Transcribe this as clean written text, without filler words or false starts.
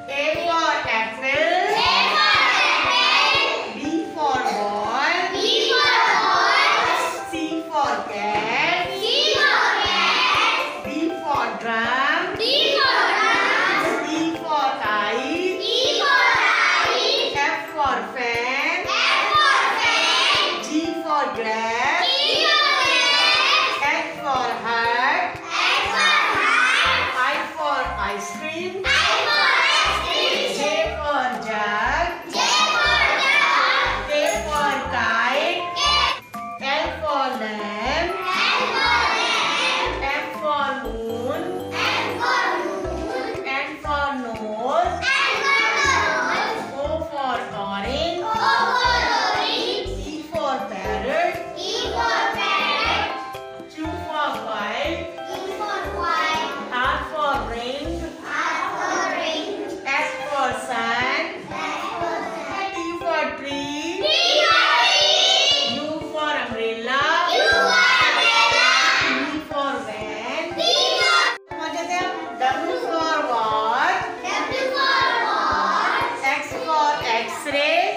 A for apple. B for ball. C for cat. D for drum. E for kite. F for fan. G for grass. H for hat. I for ice cream. J for jug. K for kite. L for lamp. M for moon. N for nose. O for orange. E for parrot. Q for kite. R for ring. S for sun. T for tree. U for umbrella. V for van. W for what? X for X-ray.